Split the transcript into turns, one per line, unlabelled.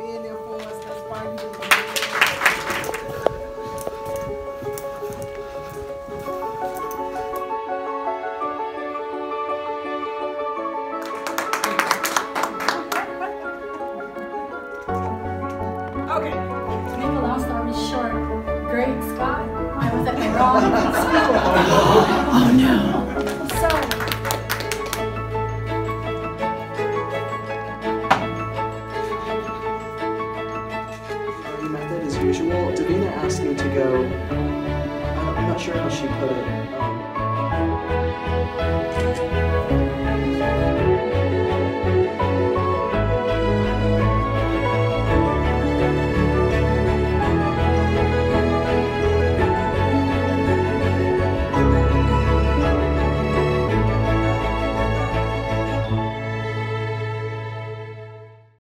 being there for us. That's why you do it. Okay.
To make a long story short, grade Scott, I was at the wrong school.
Oh no.
So,
method as usual. Divina asked me to go, I'm not sure how she put it.